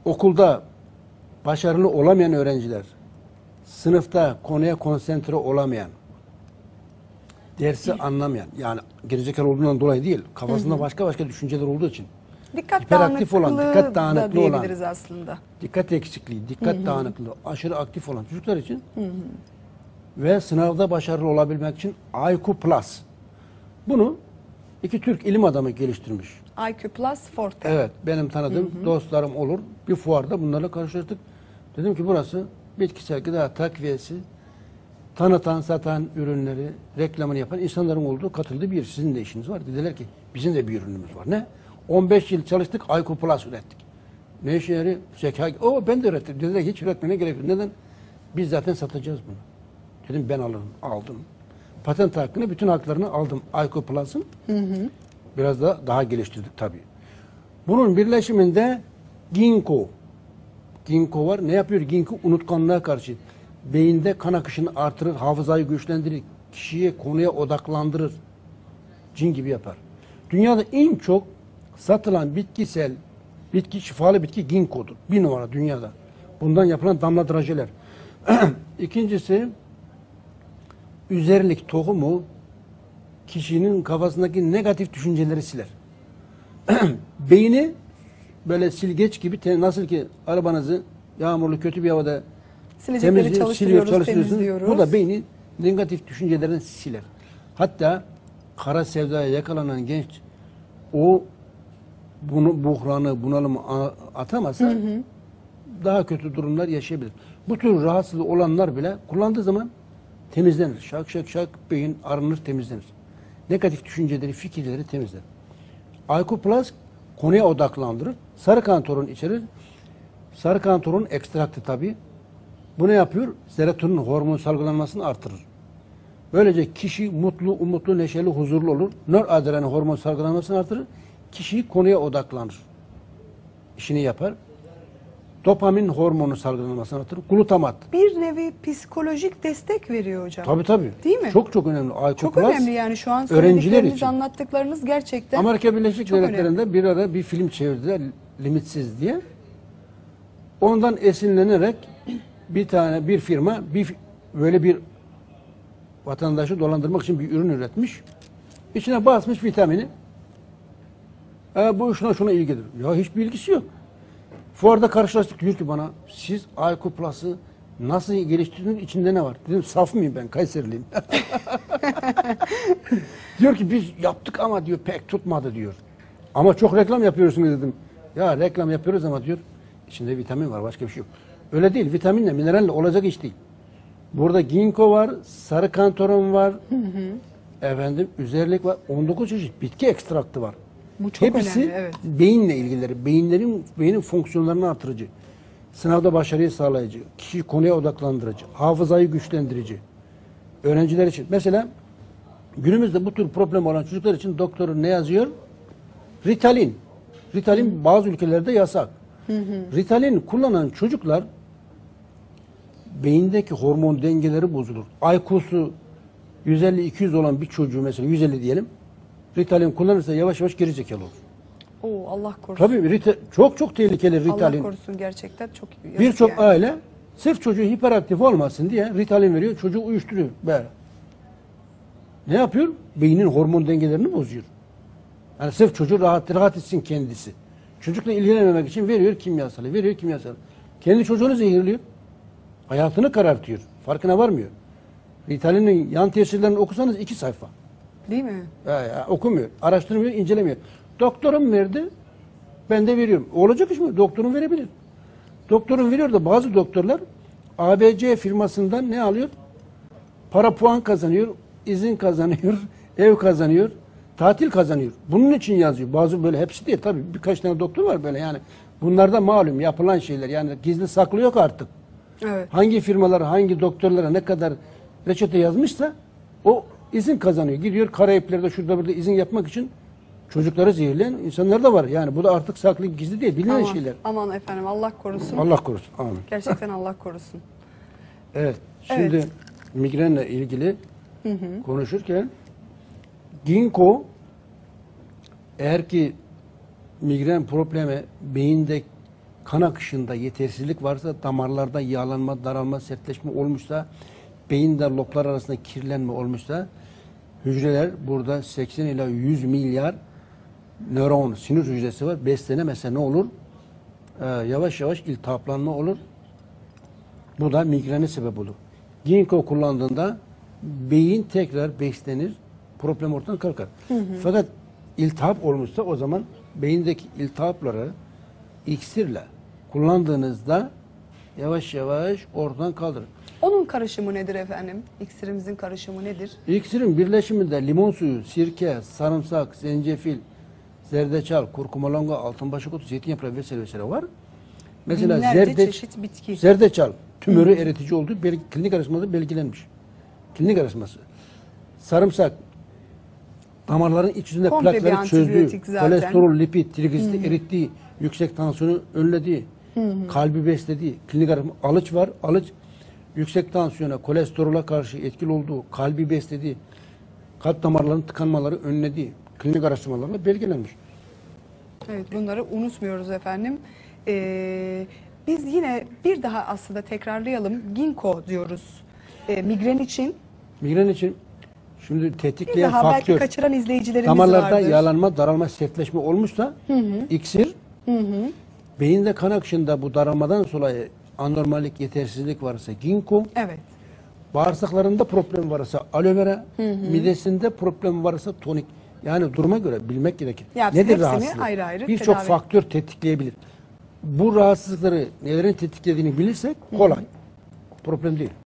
okulda başarılı olamayan öğrenciler, sınıfta konuya konsantre olamayan, dersi anlamayan, yani gerizekalı olduğundan dolayı değil, kafasında başka düşünceler olduğu için, Dikkat hiperaktif olan, dikkat dağınıklığı da dağınıklığı olan, diyebiliriz aslında. dikkat eksikliği, dikkat dağınıklığı, aşırı aktif olan çocuklar için ve sınavda başarılı olabilmek için IQ Plus. Bunu iki Türk ilim adamı geliştirmiş. IQ Plus Forte. Evet, benim tanıdığım dostlarım olur. Bir fuarda bunlarla karşılaştık. Dedim ki burası bitkisel gıda takviyesi, tanıtan, satan ürünleri, reklamını yapan insanların olduğu, katıldığı bir yer. Sizin de işiniz var. Dediler ki bizim de bir ürünümüz var. Ne? 15 yıl çalıştık, IQ Plus ürettik. Ne işe yarıyor? Zeka. Ben de ürettim. Dediler ki hiç üretmene gerek yok. Neden? Biz zaten satacağız bunu. Dedim ben alırım. Aldım. Patent hakkını, bütün haklarını aldım. IQ Plus'ın. Biraz da daha geliştirdik tabii. Bunun birleşiminde ginkgo. Ginkgo var. Ne yapıyor ginkgo? Unutkanlığa karşı. Beyinde kan akışını artırır, hafızayı güçlendirir, kişiye, konuya odaklandırır. Cin gibi yapar. Dünyada en çok satılan şifalı bitki ginkgo'dur. Bir numara dünyada. Bundan yapılan damla drajeler. İkincisi, üzerlik tohumu kişinin kafasındaki negatif düşünceleri siler. Beyni böyle silgeç gibi, nasıl ki arabanızı yağmurlu kötü bir havada Silecekleri çalıştırıyoruz, temizliyoruz. Bu da beyni negatif düşüncelerini siler. Hatta kara sevdaya yakalanan genç buhranı, bunalımı atamasa daha kötü durumlar yaşayabilir. Bu tür rahatsızlığı olanlar bile kullandığı zaman temizlenir. Şak şak şak beyin arınır, temizlenir. Negatif düşünceleri, fikirleri temizler. IQ Plus konuya odaklandırır. Sarı kantaron içerir. Sarı kantaron ekstraktı tabii. Bu ne yapıyor? Serotonin hormon salgılanmasını artırır. Böylece kişi mutlu, umutlu, neşeli, huzurlu olur. Nöradrenalin hormon salgılanmasını artırır. Kişi konuya odaklanır. İşini yapar. Dopamin hormonu salgılanmasını artırır. Glutamat. Bir nevi psikolojik destek veriyor hocam. Tabii. Değil mi? Çok önemli. IQ Çok Plus, önemli yani şu an öğrenciler söyledikleriniz, için. anlattıklarınız gerçekten Amerika Birleşik çok Devletleri'nde önemli. bir ara bir film çevirdiler, Limitsiz diye. Ondan esinlenerek bir firma böyle bir vatandaşı dolandırmak için bir ürün üretmiş. İçine basmış vitamini. Bu şuna ilgidir. Ya hiçbir ilgisi yok. Fuarda karşılaştık, diyor ki bana siz IQ Plus'ı nasıl geliştirdiniz, içinde ne var? Dedim saf mıyım ben, Kayseriliyim. Diyor ki biz yaptık ama diyor pek tutmadı diyor. Ama çok reklam yapıyorsunuz dedim. Ya reklam yapıyoruz ama diyor içinde vitamin var, başka bir şey yok. Öyle değil, vitaminle, mineralle olacak iş değil. Burada ginkgo var, sarı kantaron var, üzerlik var, 19 çeşit bitki ekstraktı var. Bu çok Hepsi önemli, evet. beyinle ilgileri, beynin fonksiyonlarını artırıcı, sınavda başarıyı sağlayıcı, kişiyi konuya odaklandırıcı, hafızayı güçlendirici. Öğrenciler için. Mesela günümüzde bu tür problem olan çocuklar için doktor ne yazıyor? Ritalin. Ritalin bazı ülkelerde yasak. Ritalin kullanan çocuklar beyindeki hormon dengeleri bozulur. IQ'su 150-200 olan bir çocuğu, mesela 150 diyelim, Ritalin kullanırsa yavaş yavaş geri zekalı olur. Oo, Allah korusun. Tabii çok tehlikeli Ritalin. Allah korusun, gerçekten çok yazık Birçok yani. aile sırf çocuğu hiperaktif olmasın diye Ritalin veriyor, çocuğu uyuşturuyor. Böyle. Ne yapıyor? Beynin hormon dengelerini bozuyor. Yani sırf çocuğu rahat etsin kendisi. Çocukla ilgilenmemek için veriyor kimyasalı. Kendi çocuğunu zehirliyor. Hayatını karartıyor. Farkına varmıyor. Ritalin'in yan tesirlerini okusanız 2 sayfa. Değil mi? Okumuyor, araştırmıyor, incelemiyor. Doktorum verdi, ben de veriyorum. Olacak iş mi? Doktorun verebilir. Doktorun veriyor da bazı doktorlar ABC firmasından ne alıyor? Para, puan kazanıyor, izin kazanıyor, ev kazanıyor, tatil kazanıyor. Bunun için yazıyor. Bazı böyle, hepsi değil tabii. Birkaç tane doktor var böyle yani. Bunlarda malum yapılan şeyler, yani gizli saklı yok artık. Evet. Hangi firmalar, hangi doktorlara ne kadar reçete yazmışsa o izin kazanıyor. Gidiyor Karayipler'de şurada burada izin yapmak için çocukları zehirleyen insanlar da var. Yani bu da artık saklı, gizli değil, bilinen şeyler. Aman efendim, Allah korusun. Allah korusun. Amin. Gerçekten Allah korusun. Evet. Şimdi migrenle ilgili konuşurken ginkgo, eğer ki migren problemi beyinde kan akışında yetersizlik varsa, damarlarda yağlanma, daralma, sertleşme olmuşsa, beyinde loblar arasında kirlenme olmuşsa, hücreler burada 80 ila 100 milyar nöron, sinir hücresi var. Beslenemezse ne olur? Yavaş yavaş iltihaplanma olur. Bu da migrene sebep olur. Ginkgo kullandığında beyin tekrar beslenir, problem ortadan kalkar. Fakat iltihap olmuşsa o zaman beyindeki iltihapları iksirle kullandığınızda yavaş yavaş ortadan kaldırır. Onun karışımı nedir efendim? İksirimizin karışımı nedir? İksirin birleşiminde limon suyu, sirke, sarımsak, zencefil, zerdeçal, kurkumalonga, altınbaşak otu, zeytin yaprağı vesaire var. Mesela Binlerce çeşit bitki. zerdeçal tümörü eritici olduğu klinik araştırmada belgelenmiş. Klinik araştırması. Sarımsak damarların iç yüzünde Komple bir plakları çözdüğü, antibiyotik zaten. kolesterol, lipid, trigliserit erittiği, yüksek tansiyonu önlediği, kalbi beslediği, klinik araştırma, alıç var. Alıç yüksek tansiyona, kolesterola karşı etkili olduğu, kalbi beslediği, kalp damarlarının tıkanmaları önlediği klinik araştırmalarla belgelenmiş. Evet, bunları unutmuyoruz efendim. Biz yine bir daha aslında tekrarlayalım. Ginkgo diyoruz. Migren için. Migren için şimdi Bir tetikleyen daha belki faktör, kaçıran izleyicilerimiz damarlarda vardır. yağlanma, daralma, sertleşme olmuşsa iksir, beyinde kan akışında bu daralmadan dolayı anormallik, yetersizlik varsa ginkgo, Evet. bağırsaklarında problem varsa aloe vera, midesinde problem varsa tonik. Yani duruma göre bilmek gerekir. Ya Nedir hepsini rahatsızlık? ayrı ayrı Birçok tedavi- faktör tetikleyebilir. Bu rahatsızlıkları nelerin tetiklediğini bilirsek kolay. Problem değil.